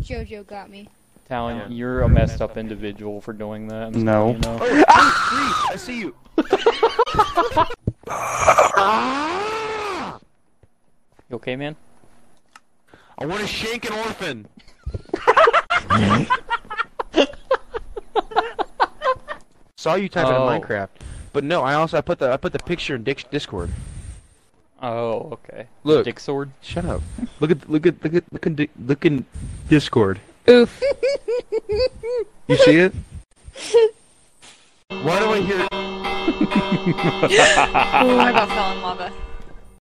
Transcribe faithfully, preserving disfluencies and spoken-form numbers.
Jojo got me. Talon, Yeah. you're a messed up individual for doing that. I'm just No. letting you know. Oh, Reese, I see you. You okay, man? I want to shank an orphan. Saw you type Oh. in Minecraft, but no. I also I put the I put the picture in Dick Discord. Oh, okay. Look. Dick sword? Shut up. Look at look at look at look in Di- look in Discord. Oof. You see it? Why do I hear? Ooh, I about fell in lava.